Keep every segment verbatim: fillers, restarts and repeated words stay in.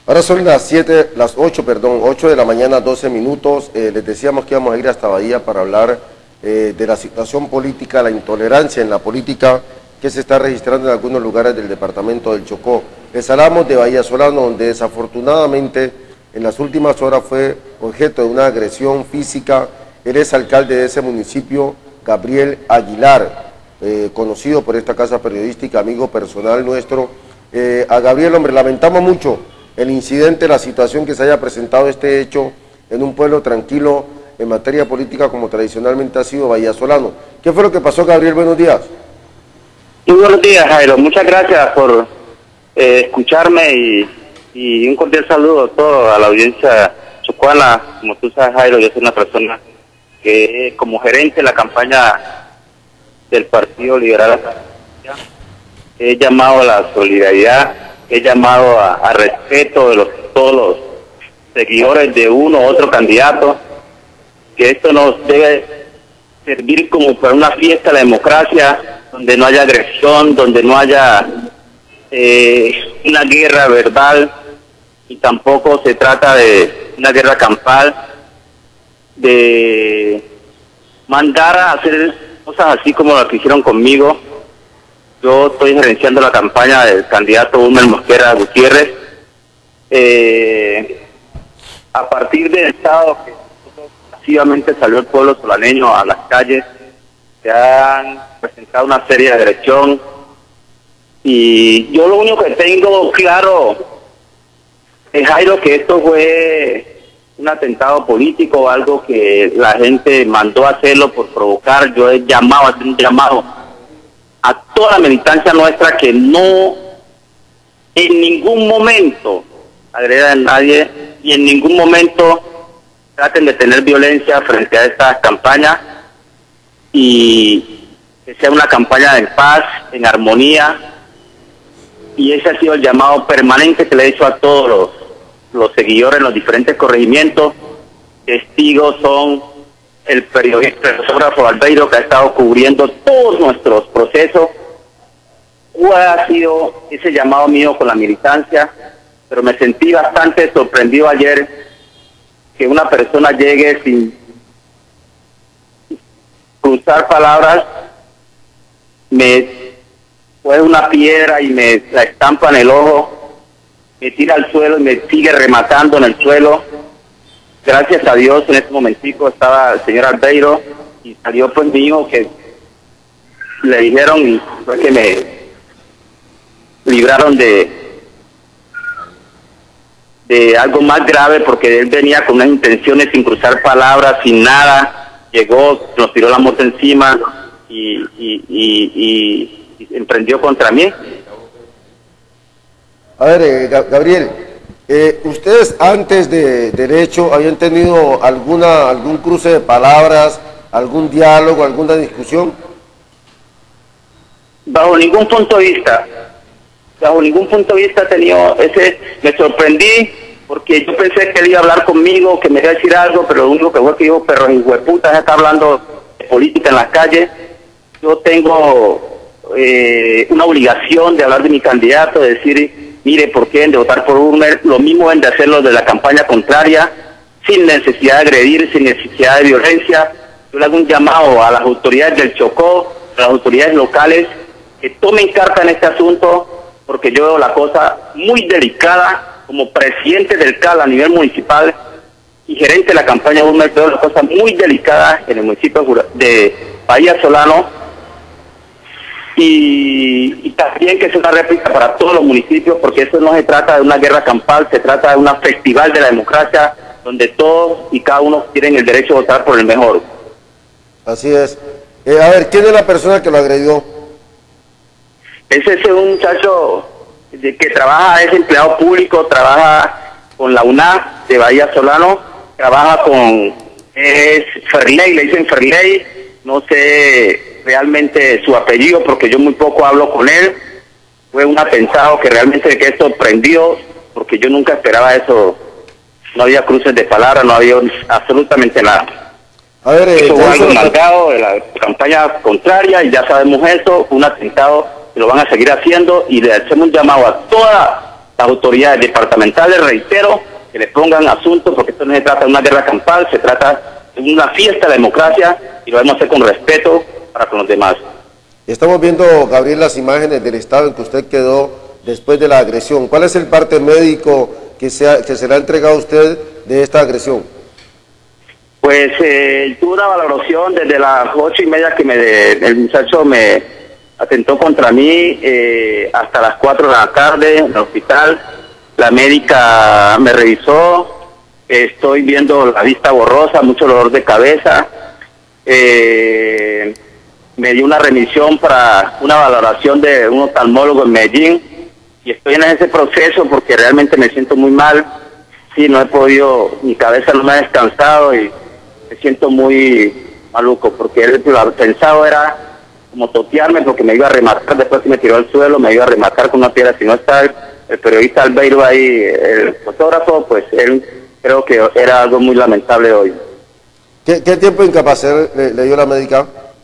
Ahora son las siete, las ocho, perdón, ocho de la mañana, doce minutos. Eh, les decíamos que íbamos a ir hasta Bahía para hablar eh, de la situación política, la intolerancia en la política que se está registrando en algunos lugares del departamento del Chocó. Les hablamos de Bahía Solano, donde desafortunadamente en las últimas horas fue objeto de una agresión física el exalcalde de ese municipio, Gabriel Aguilar, eh, conocido por esta casa periodística, amigo personal nuestro. Eh, a Gabriel, hombre, lamentamos mucho el incidente, la situación que se haya presentado este hecho en un pueblo tranquilo en materia política como tradicionalmente ha sido Bahía Solano. ¿Qué fue lo que pasó, Gabriel? Buenos días. Muy buenos días, Jairo. Muchas gracias por eh, escucharme y, y un cordial saludo a toda la audiencia chocuana. Como tú sabes, Jairo, yo soy una persona que como gerente de la campaña del Partido Liberal he llamado a la solidaridad, he llamado a, a respeto de los, todos los seguidores de uno u otro candidato, que esto nos debe servir como para una fiesta de la democracia, donde no haya agresión, donde no haya eh, una guerra verbal, y tampoco se trata de una guerra campal, de mandar a hacer cosas así como las que hicieron conmigo. Yo estoy gerenciando la campaña del candidato Wilmer Mosquera Gutiérrez. Eh, a partir del estado que masivamente salió el pueblo solaneño a las calles, se han presentado una serie de agresión, y yo lo único que tengo claro es, Jairo, que esto fue un atentado político, algo que la gente mandó a hacerlo por provocar. Yo he llamado a hacer un llamado a toda la militancia nuestra que no en ningún momento agreda a nadie y en ningún momento traten de tener violencia frente a estas campañas, y que sea una campaña en paz, en armonía. Y ese ha sido el llamado permanente que le he hecho a todos los, los seguidores en los diferentes corregimientos. Testigos son el periodista, el fotógrafo Albeiro, que ha estado cubriendo todos nuestros procesos. ¿Cuál ha sido ese llamado mío con la militancia? Pero me sentí bastante sorprendido ayer que una persona llegue sin cruzar palabras, me coge una piedra y me la estampa en el ojo, me tira al suelo y me sigue rematando en el suelo. Gracias a Dios en este momentico estaba el señor Albeiro y salió pues mi hijo, que le dijeron y fue que me libraron de de algo más grave, porque él venía con unas intenciones sin cruzar palabras, sin nada. Llegó, nos tiró la moto encima y, y, y, y, y emprendió contra mí. A ver, eh, Gabriel, eh, ¿ustedes antes de, del hecho habían tenido alguna algún cruce de palabras, algún diálogo, alguna discusión? Bajo ningún punto de vista. Bajo ningún punto de vista he tenido ese... Me sorprendí porque yo pensé que él iba a hablar conmigo, que me iba a decir algo, pero lo único que fue que dijo, perro hijueputa, ya está hablando de política en las calles. Yo tengo eh, una obligación de hablar de mi candidato, de decir, mire, ¿por qué deben de votar por Wilmer? Lo mismo deben de hacerlo de la campaña contraria, sin necesidad de agredir, sin necesidad de violencia. Yo le hago un llamado a las autoridades del Chocó, a las autoridades locales, que tomen carta en este asunto, porque yo veo la cosa muy delicada. Como presidente del C A L a nivel municipal y gerente de la campaña Wilmer, veo la cosa muy delicada en el municipio de Bahía Solano, y, y también que sea una réplica para todos los municipios, porque eso no se trata de una guerra campal, se trata de un festival de la democracia, donde todos y cada uno tienen el derecho a votar por el mejor. Así es. Eh, a ver, ¿quién es la persona que lo agredió? Ese es un muchacho de que trabaja, es empleado público, trabaja con la U N A de Bahía Solano, trabaja con, es Ferley, le dicen Ferley, no sé realmente su apellido porque yo muy poco hablo con él. Fue un atentado que realmente me quedé sorprendido, porque yo nunca esperaba eso. No había cruces de palabras, no había absolutamente nada. A ver, eh, eso fue algo eso... marcado de la campaña contraria, y ya sabemos eso, fue un atentado, lo van a seguir haciendo, y le hacemos un llamado a toda las autoridades departamentales, reitero, que le pongan asuntos, porque esto no se trata de una guerra campal, se trata de una fiesta de democracia y lo debemos hacer con respeto para con los demás. Estamos viendo, Gabriel, las imágenes del estado en que usted quedó después de la agresión. ¿Cuál es el parte médico que, sea, que se le ha entregado a usted de esta agresión? Pues eh, tuve una valoración desde las ocho y media que me de, el muchacho me atentó contra mí eh, hasta las cuatro de la tarde en el hospital. La médica me revisó, estoy viendo la vista borrosa, mucho dolor de cabeza. Eh, me dio una remisión para una valoración de un oftalmólogo en Medellín y estoy en ese proceso porque realmente me siento muy mal. Sí, no he podido, mi cabeza no me ha descansado y me siento muy maluco porque él lo pensado era como totearme porque me iba a rematar, después que me tiró al suelo me iba a rematar con una piedra. Si no está el, el periodista Albeiro ahí, el fotógrafo, pues él creo que era algo muy lamentable hoy. ¿Qué, qué tiempo de incapacidad le, le dio la médica?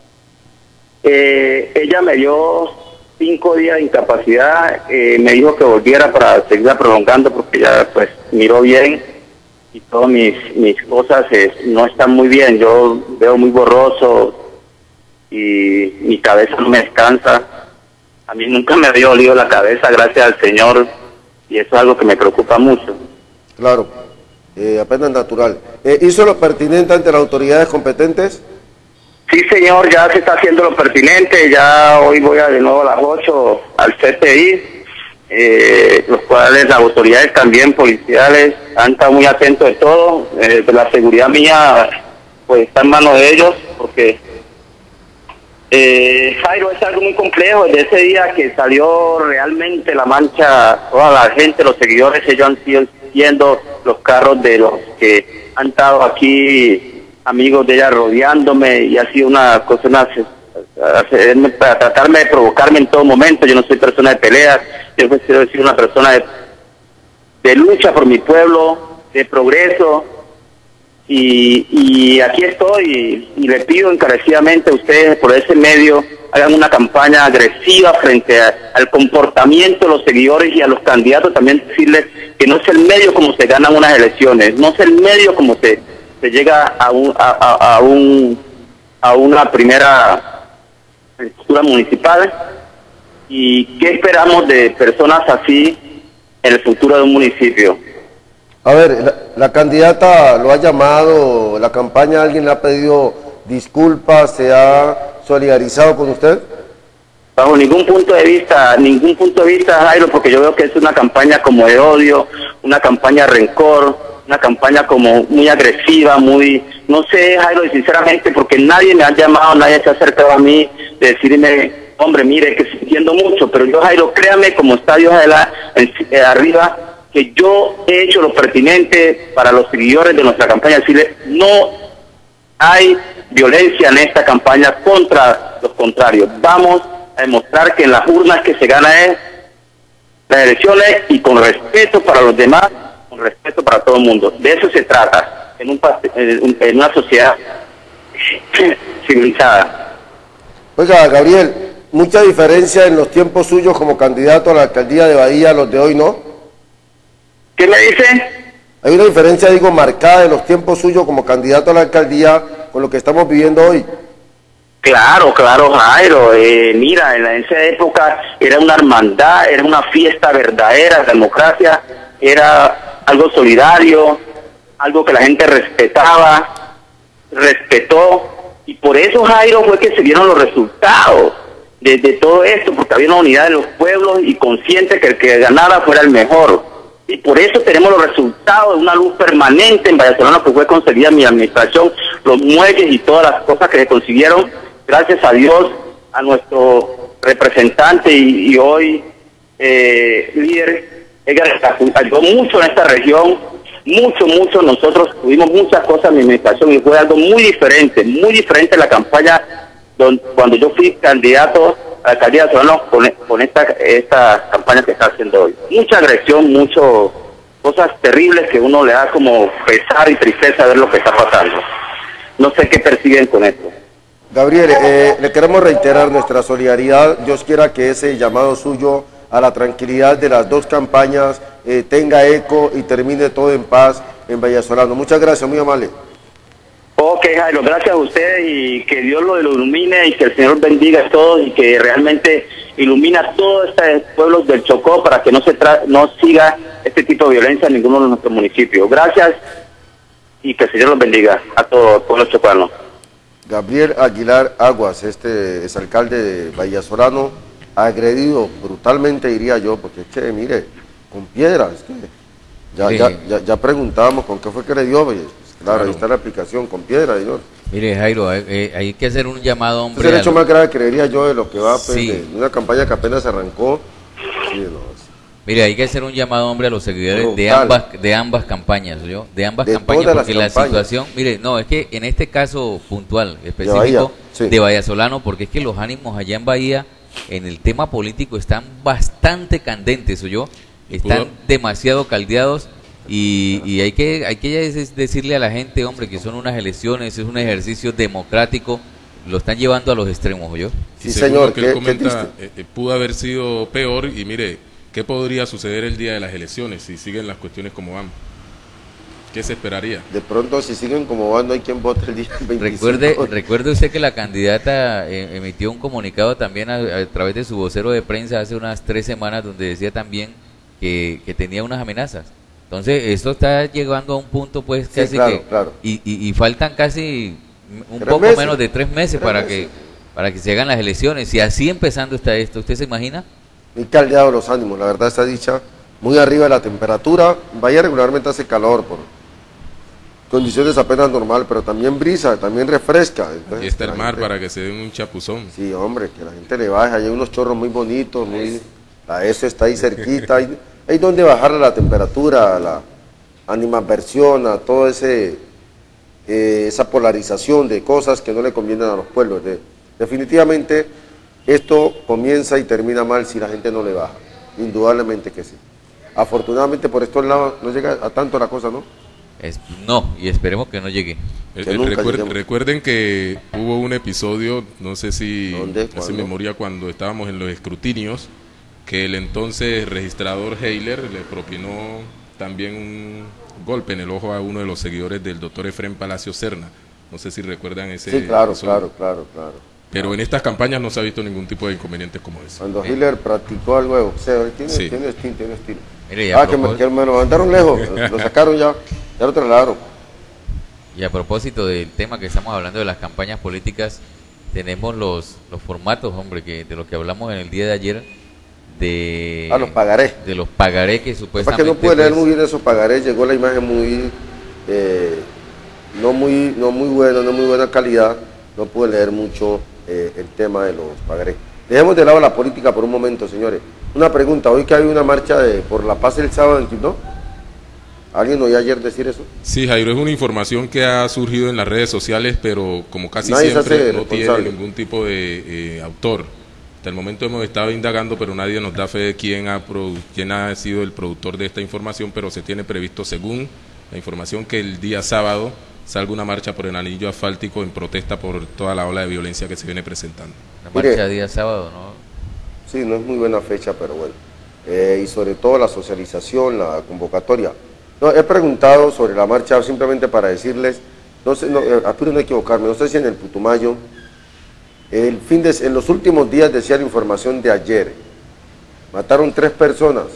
Eh, ella me dio cinco días de incapacidad, eh, me dijo que volviera para seguir prolongando porque ya pues miró bien y todas mis, mis cosas eh, no están muy bien, yo veo muy borroso y mi cabeza no me descansa. A mí nunca me había dolido la cabeza, gracias al Señor, y eso es algo que me preocupa mucho. Claro, eh, apenas natural. Eh, ¿Hizo lo pertinente ante las autoridades competentes? Sí, señor, ya se está haciendo lo pertinente, ya hoy voy a de nuevo a las ocho al C T I, eh, los cuales las autoridades también policiales han estado muy atentos de todo, eh, de la seguridad mía pues está en manos de ellos, porque eh, Jairo, es algo muy complejo. Desde ese día que salió realmente la mancha, toda la gente, los seguidores, ellos han sido siendo los carros de los que han estado aquí, amigos de ella rodeándome, y ha sido una cosa, una, para tratarme de provocarme en todo momento. Yo no soy persona de peleas, yo quiero decir una persona de, de lucha por mi pueblo, de progreso, y, y aquí estoy, y, y le pido encarecidamente a ustedes, por ese medio, hagan una campaña agresiva frente a, al comportamiento de los seguidores y a los candidatos, también decirles que no es el medio como se ganan unas elecciones, no es el medio como se se llega a un a, a, a un a una primera estructura municipal. ¿Y qué esperamos de personas así en el futuro de un municipio? A ver, la, la candidata lo ha llamado, la campaña, ¿alguien le ha pedido disculpas, se ha solidarizado con usted? Bajo ningún punto de vista, ningún punto de vista, Jairo, porque yo veo que es una campaña como de odio, una campaña de rencor, una campaña como muy agresiva, muy, no sé, Jairo, sinceramente, porque nadie me ha llamado, nadie se ha acercado a mí de decirme, hombre, mire, que sintiendo mucho, pero yo, Jairo, créame, como está Dios de la, en, eh, arriba, que yo he hecho lo pertinente para los seguidores de nuestra campaña, decirle, no hay violencia en esta campaña contra los contrarios. Vamos a demostrar que en las urnas que se gana es las elecciones y con respeto para los demás, con respeto para todo el mundo. De eso se trata en, un, en una sociedad civilizada. Oiga, Gabriel, mucha diferencia en los tiempos suyos como candidato a la alcaldía de Bahía a los de hoy, ¿no? ¿Qué me dice? Hay una diferencia, digo, marcada en los tiempos suyos como candidato a la alcaldía con lo que estamos viviendo hoy. Claro, claro, Jairo. Eh, mira, en esa época era una hermandad, era una fiesta verdadera, la democracia era algo solidario, algo que la gente respetaba, respetó, y por eso, Jairo, fue que se dieron los resultados de, de todo esto, porque había una unidad de los pueblos y consciente que el que ganara fuera el mejor. Y por eso tenemos los resultados de una luz permanente en Vallesolano que fue conseguida en mi administración, los muelles y todas las cosas que se consiguieron, gracias a Dios, a nuestro representante y, y hoy eh, líder. Ella ayudó mucho en esta región, mucho, mucho. Nosotros tuvimos muchas cosas en mi administración y fue algo muy diferente, muy diferente la campaña donde, cuando yo fui candidato a la alcaldía de Solano con, con esta, esta campaña que está haciendo hoy. Mucha agresión, mucho, cosas terribles que uno le da como pesar y tristeza ver lo que está pasando. No sé qué persiguen con esto. Gabriel, eh, le queremos reiterar nuestra solidaridad. Dios quiera que ese llamado suyo a la tranquilidad de las dos campañas, eh, tenga eco y termine todo en paz en Vallasolano. Muchas gracias, muy amable. Ok, Jairo, gracias a usted y que Dios lo ilumine y que el Señor bendiga a todos y que realmente ilumina a todos estos pueblos del Chocó para que no se tra no siga este tipo de violencia en ninguno de nuestros municipios. Gracias y que el Señor los bendiga a todo el pueblo chocano. Gabriel Aguilar Aguas, este es alcalde de Vallasolano, agredido brutalmente, diría yo, porque es que, mire, con piedras, es que ya, Mire, ya, ya, ya preguntábamos con qué fue que le dio, pues, claro, claro. ahí está la aplicación, con piedra, señor. Mire, Jairo, hay, eh, hay que hacer un llamado, hombre. Es el hecho a lo- más grave, creería yo, de lo que va, pues, Sí. de una campaña que apenas arrancó. Sí, no, Mire, hay que hacer un llamado, hombre, a los seguidores de Brutal. ambas de ambas campañas, ¿yo? De ambas De campañas, todas las porque la campañas. situación, mire, no, es que en este caso puntual, específico, Bahía, sí. de Vallasolano, porque es que los ánimos allá en Bahía, en el tema político, están bastante candentes, ¿yo? Están ¿Pudo? demasiado caldeados y, y hay que hay que des- decirle a la gente, hombre, que son unas elecciones, es un ejercicio democrático, lo están llevando a los extremos, ¿yo? Sí, Y según señor, lo que qué- él qué comenta, triste. eh, eh, pudo haber sido peor y mire, ¿qué podría suceder el día de las elecciones si siguen las cuestiones como van? ¿Qué se esperaría? De pronto, si siguen como van, no hay quien vote el día veinticinco. Recuerde, recuerde usted que la candidata eh, emitió un comunicado también a, a través de su vocero de prensa hace unas tres semanas donde decía también que, que tenía unas amenazas. Entonces, esto está llegando a un punto pues Sí, casi claro, que... claro. Y, y, y faltan casi un Tres poco meses. menos de tres meses Tres para meses. que para que se hagan las elecciones. Y así empezando está esto, ¿usted se imagina? Muy caldeados los ánimos, la verdad está dicha, muy arriba de la temperatura. Vaya, regularmente hace calor por condiciones apenas normal, pero también brisa, también refresca. Entonces, Y está el la mar gente- para que se den un chapuzón. Sí, hombre, que la gente le baje, hay unos chorros muy bonitos, muy... La S está ahí cerquita, hay, hay donde bajarle la temperatura, a la animadversión, a todo ese... eh, esa polarización de cosas que no le convienen a los pueblos. De- definitivamente esto comienza y termina mal si la gente no le baja, indudablemente que sí. Afortunadamente por estos lados no llega a tanto la cosa, ¿no? Es, no, y esperemos que no llegue. Eh, Que eh, nunca recuer- lleguemos. recuerden que hubo un episodio, no sé si ¿Dónde? hace ¿Cuándo? memoria, cuando estábamos en los escrutinios, que el entonces registrador Heiler le propinó también un golpe en el ojo a uno de los seguidores del doctor Efrén Palacio Serna. No sé si recuerdan ese Sí, claro, episodio. claro, claro, claro. Pero en estas campañas no se ha visto ningún tipo de inconvenientes como ese. Cuando Hitler practicó algo de boxeo, él tiene, Sí. tiene estilo, tiene estilo. Mire, y a Ah, que me, propósito- que me lo mandaron lejos, lo sacaron ya, ya lo trasladaron. Y a propósito del tema que estamos hablando de las campañas políticas, tenemos los, los formatos, hombre, que de lo que hablamos en el día de ayer, de, Ah, los pagaré. de los pagaré que Pasa supuestamente... que no pude leer pues, muy bien esos pagarés, llegó la imagen muy, eh, no muy, no muy buena, no muy buena calidad, no pude leer mucho eh, el tema de los pagarés. Dejemos de lado la política por un momento, señores. Una pregunta, hoy que hay una marcha de por la paz el sábado en Quibdó, ¿alguien oyó ayer decir eso? Sí, Jairo, es una información que ha surgido en las redes sociales, pero como casi Nadie se siempre hace no tiene responsable. ningún tipo de eh, autor. Hasta el momento hemos estado indagando, pero nadie nos da fe de quién ha, produ- quién ha sido el productor de esta información, pero se tiene previsto, según la información, que el día sábado salga una marcha por el anillo asfáltico en protesta por toda la ola de violencia que se viene presentando. La Mire. marcha día sábado, ¿no? Sí, no es muy buena fecha, pero bueno. Eh, y sobre todo la socialización, la convocatoria. No, he preguntado sobre la marcha simplemente para decirles, no sé, no, eh, espero no equivocarme, no sé si en el Putumayo, el fin de, en los últimos días, decía la información de ayer, mataron tres personas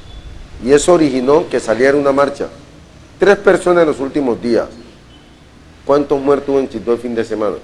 y eso originó que saliera una marcha. Tres personas en los últimos días. ¿Cuántos muertos hubo en Quibdó el fin de semana?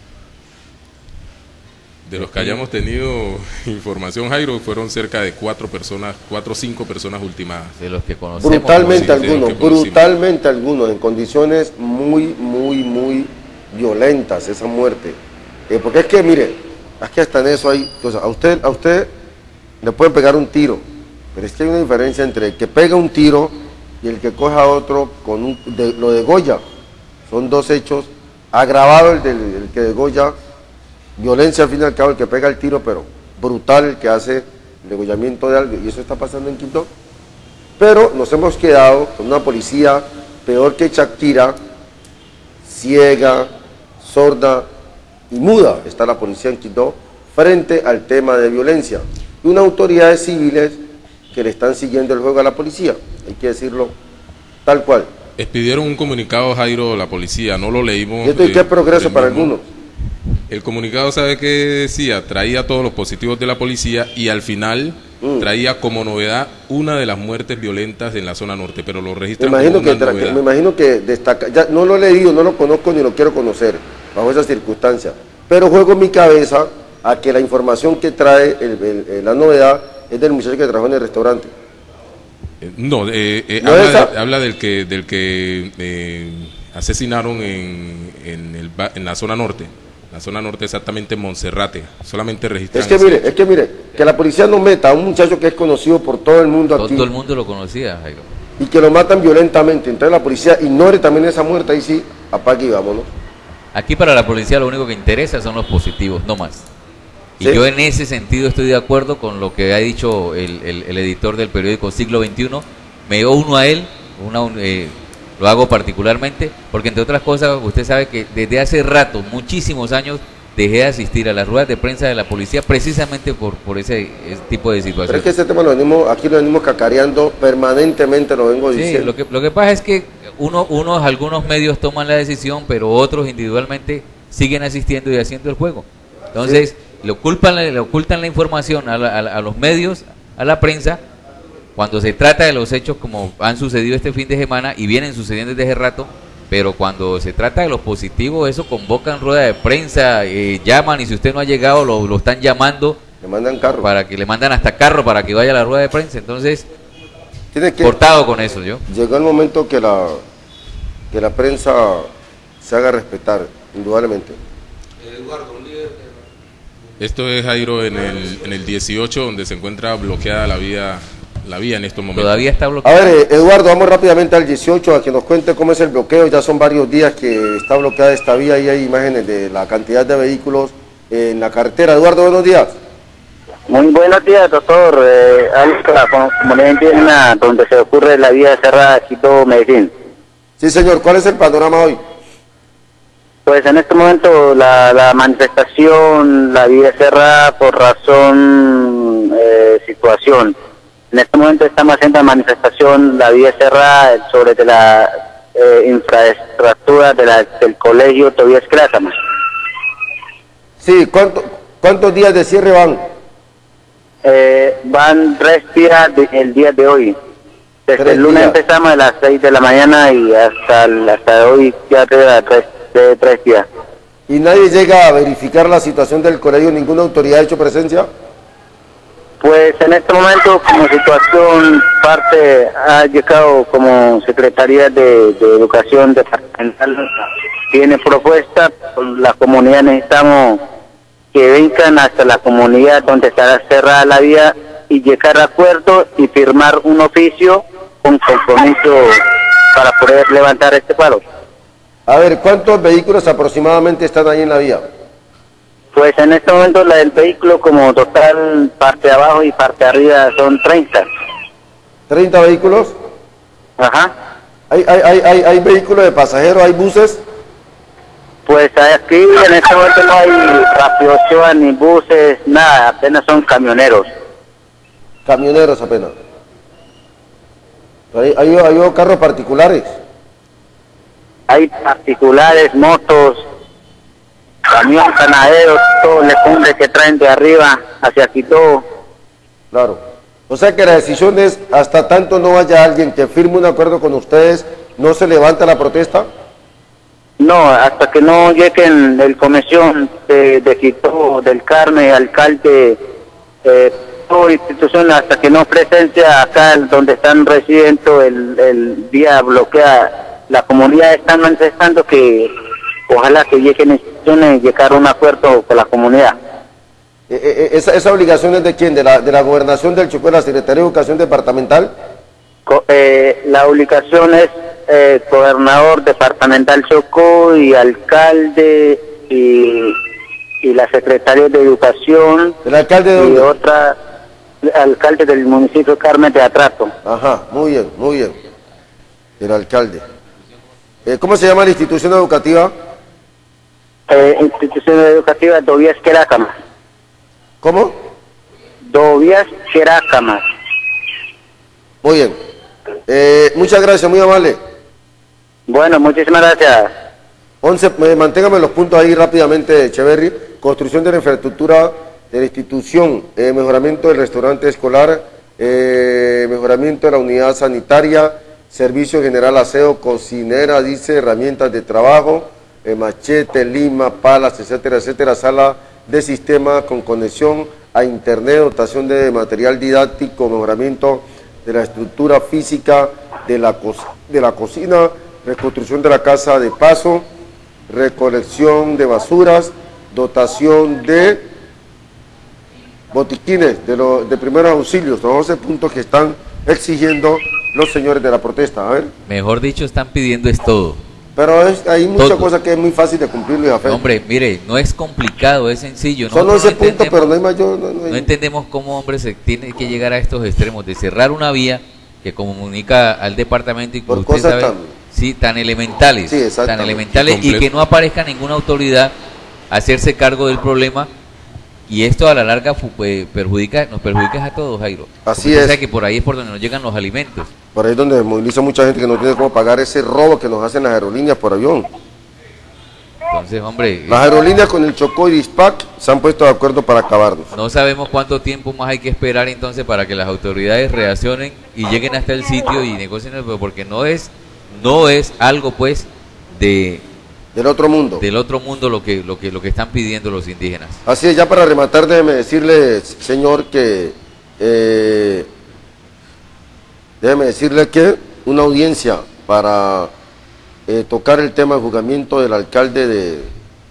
De los que hayamos tenido información, Jairo, fueron cerca de cuatro personas, cuatro o cinco personas ultimadas. De los que conocemos. Brutalmente como si- de lo algunos, que conocimos. brutalmente algunos, en condiciones muy, muy, muy violentas, esa muerte. Eh, porque es que, mire, es que hasta en eso hay, o sea, a usted, a usted le pueden pegar un tiro, pero es que hay una diferencia entre el que pega un tiro y el que coja a otro con un, de, lo degolla. Son dos hechos, agravado el, del, el que degolla, violencia al fin y al cabo el que pega el tiro, pero brutal el que hace el degollamiento de algo, y eso está pasando en Quibdó. Pero nos hemos quedado con una policía peor que Shakira, ciega, sorda y muda. Está la policía en Quibdó frente al tema de violencia. y unas autoridades civiles que le están siguiendo el juego a la policía, hay que decirlo tal cual. Expidieron un comunicado, Jairo, la policía, no lo leímos. ¿Y esto y qué eh, progreso para mismo. algunos? El comunicado, ¿sabe qué decía? Traía todos los positivos de la policía y al final mm. traía como novedad una de las muertes violentas en la zona norte, pero lo registran me imagino como una que, novedad. Me imagino que destaca, ya no lo he leído, no lo conozco ni lo quiero conocer bajo esas circunstancias, pero juego en mi cabeza a que la información que trae el, el, el, la novedad es del muchacho que trabajó en el restaurante. Eh, no, eh, eh, ¿No habla, de, habla del que del que eh, asesinaron en, en, el, en la zona norte. La zona norte exactamente en Monserrate, solamente registran. Es que mire, es que mire, que la policía no meta a un muchacho que es conocido por todo el mundo todo, aquí. Todo el mundo lo conocía, Jairo. Y que lo matan violentamente, entonces la policía ignore también esa muerte, ahí sí, apague y vámonos. Aquí para la policía lo único que interesa son los positivos, no más. Y ¿sí? Yo en ese sentido estoy de acuerdo con lo que ha dicho el, el, el editor del periódico Siglo veintiuno, me uno a él, una, eh, lo hago particularmente, porque entre otras cosas, usted sabe que desde hace rato, muchísimos años, dejé de asistir a las ruedas de prensa de la policía precisamente por, por ese, ese tipo de situaciones. Pero es que ese tema lo venimos, aquí lo venimos cacareando permanentemente, lo vengo diciendo. Sí, lo que, lo que pasa es que uno, unos, algunos medios toman la decisión, pero otros individualmente siguen asistiendo y haciendo el juego. Entonces, sí. le, ocultan, le ocultan la información a, la, a, a los medios, a la prensa, cuando se trata de los hechos como han sucedido este fin de semana y vienen sucediendo desde hace rato, pero cuando se trata de los positivos, eso convocan rueda de prensa, eh, llaman y si usted no ha llegado lo, lo están llamando. Le mandan carro. Para que le mandan hasta carro para que vaya a la rueda de prensa, entonces, Tiene que, cortado con eso yo. Llegó el momento que la, que la prensa se haga respetar, indudablemente. Eduardo, un líder. Esto es, Jairo, en el, en el dieciocho, donde se encuentra bloqueada la vía, la vía en estos momentos. Todavía está bloqueada. A ver, Eduardo, vamos rápidamente al dieciocho a que nos cuente cómo es el bloqueo. Ya son varios días que está bloqueada esta vía y hay imágenes de la cantidad de vehículos en la carretera. Eduardo, buenos días. Muy buenos días, doctor. Eh, la comunidad indígena donde se ocurre la vía cerrada Quito, Medellín. Sí, señor. ¿Cuál es el panorama hoy? Pues en este momento la, la manifestación, la vía cerrada por razón, eh, situación. En este momento estamos haciendo la manifestación, la vía cerrada sobre de la eh, infraestructura de la, del colegio Tobías Clásama. Sí, ¿cuánto, ¿cuántos días de cierre van? Eh, van tres días de, el día de hoy. Desde Tres el lunes días. empezamos a las seis de la mañana y hasta, el, hasta hoy ya queda tres, de tres días. ¿Y nadie llega a verificar la situación del colegio? ¿Ninguna autoridad ha hecho presencia? Pues en este momento, como situación, parte ha llegado como Secretaría de, de Educación Departamental, tiene propuesta, con la comunidad necesitamos que vengan hasta la comunidad donde estará cerrada la vía y llegar a acuerdo y firmar un oficio con compromiso para poder levantar este paro. A ver, ¿cuántos vehículos aproximadamente están ahí en la vía? Pues en este momento la del vehículo como total, parte de abajo y parte de arriba son treinta. ¿treinta vehículos? Ajá. ¿Hay, hay, hay, hay, hay vehículos de pasajeros, hay buses? Pues aquí en este momento no hay Rápido Ochoa ni buses, nada, apenas son camioneros. Camioneros apenas. ¿Hay, hay, hay carros particulares? Hay particulares, motos, camiones ganaderos, todo el cumbre que traen de arriba hacia Quito. Claro. O sea que la decisión es, hasta tanto no haya alguien que firme un acuerdo con ustedes, ¿no se levanta la protesta? No, hasta que no lleguen el comisión de, de Quito, del Carmen, alcalde, eh, toda institución, hasta que no presencia acá donde están residiendo el, el vía bloqueada, la comunidad está manifestando que ojalá que lleguen instituciones y llegar a un acuerdo con la comunidad. Eh, eh, esa, ¿Esa obligación es de quién? ¿De la, de la gobernación del Chocó, de la Secretaría de Educación Departamental? Co eh, la obligación es eh, gobernador departamental Chocó y alcalde y, y la secretaria de Educación. ¿El alcalde de y dónde? otra, alcalde del municipio Carmen de Atrato. Ajá, muy bien, muy bien. El alcalde. Eh, ¿Cómo se llama la institución educativa? Eh, institución educativa Tobías Querácama. ¿Cómo? Tobias Cheracamas. Muy bien. Eh, muchas gracias, muy amable. Bueno, muchísimas gracias. once, eh, manténgame los puntos ahí rápidamente, Echeverry. Construcción de la infraestructura de la institución, eh, mejoramiento del restaurante escolar, eh, mejoramiento de la unidad sanitaria, servicio general aseo, cocinera, dice, herramientas de trabajo, eh, machete, lima, palas, etcétera, etcétera, sala de sistema con conexión a internet, dotación de material didáctico, mejoramiento de la estructura física de la, co de la cocina, reconstrucción de la casa de paso, recolección de basuras, dotación de botiquines de, lo, de primeros auxilios, los doce puntos que están exigiendo los señores de la protesta. A ver. Mejor dicho, están pidiendo es todo. Pero es, hay muchas todo. Cosas que es muy fácil de cumplir, Luis Afel. Hombre, mire, no es complicado, es sencillo. Son Nosotros once no puntos, pero no hay mayor... No, no, hay... no entendemos cómo, hombre, se tiene que llegar a estos extremos de cerrar una vía que comunica al departamento y que Por usted cosas sabe, tan... sí, tan elementales, Sí, tan elementales y, y que no aparezca ninguna autoridad a hacerse cargo del problema, y esto a la larga pues, perjudica, nos perjudica a todos, Jairo. Así Porque es. O sea que por ahí es por donde nos llegan los alimentos. Por ahí es donde moviliza mucha gente que no tiene cómo pagar ese robo que nos hacen las aerolíneas por avión. Entonces, hombre... Las aerolíneas con el Chocó y Dispac se han puesto de acuerdo para acabarnos. No sabemos cuánto tiempo más hay que esperar entonces para que las autoridades reaccionen y lleguen hasta el sitio y negocien, porque no es, no es algo pues de... Del otro mundo. Del otro mundo lo que, lo que, lo que están pidiendo los indígenas. Así es, ya para rematar, déjeme decirle, señor, que... Eh, déjeme decirle que una audiencia para eh, tocar el tema del juzgamiento del alcalde de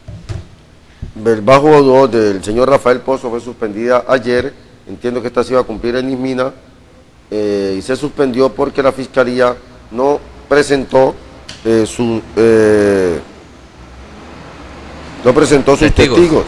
del Bajo Odó, del señor Rafael Pozo, fue suspendida ayer. Entiendo que esta se iba a cumplir en Ismina, eh, y se suspendió porque la Fiscalía no presentó eh, su... Eh, no presentó sus testigos. testigos.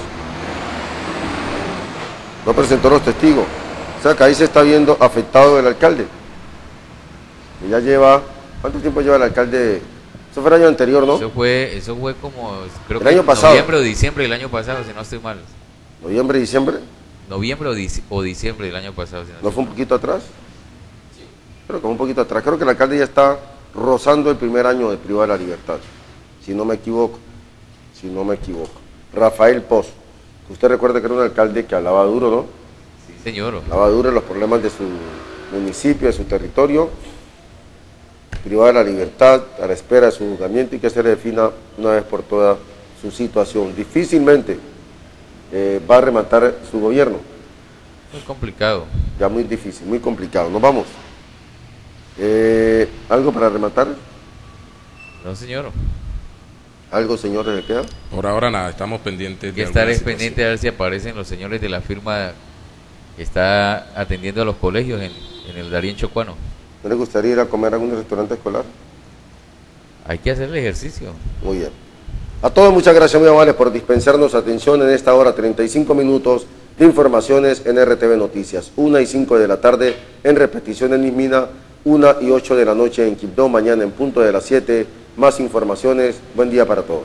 No presentó los testigos. O sea que ahí se está viendo afectado el alcalde. Y ya lleva, ¿cuánto tiempo lleva el alcalde? Eso fue el año anterior, ¿no? Eso fue, eso fue como, creo el que año pasado. Noviembre o diciembre del año pasado, si no estoy mal. Noviembre, diciembre. Noviembre o, dic o diciembre del año pasado. Si no, ¿No fue un poquito atrás? Sí. Creo que un poquito atrás. Creo que el alcalde ya está rozando el primer año de privado de la libertad, si no me equivoco. Si no me equivoco. Rafael Pozo. Usted recuerda que era un alcalde que hablaba duro, ¿no? Sí, señor. Hablaba duro de los problemas de su municipio, de su territorio, privado de la libertad, a la espera de su juzgamiento y que se le defina una vez por todas su situación. Difícilmente eh, va a rematar su gobierno. Muy complicado. Ya muy difícil, muy complicado. Nos vamos. Eh, ¿Algo para rematar? No, señor. ¿Algo, señores, le queda? Por ahora nada, estamos pendientes. Hay que de estar alguna pendiente a ver si aparecen los señores de la firma que está atendiendo a los colegios en, en el Darién Chocuano. ¿No le gustaría ir a comer a algún restaurante escolar? Hay que hacer el ejercicio. Muy bien. A todos muchas gracias, muy amables, por dispensarnos atención en esta hora, treinta y cinco minutos de informaciones en R T V Noticias. una y cinco de la tarde en repetición en Ismina, una y ocho de la noche en Quibdó, mañana en punto de las siete. Más informaciones. Buen día para todos.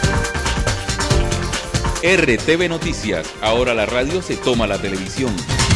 R T V Noticias. Ahora la radio se toma la televisión.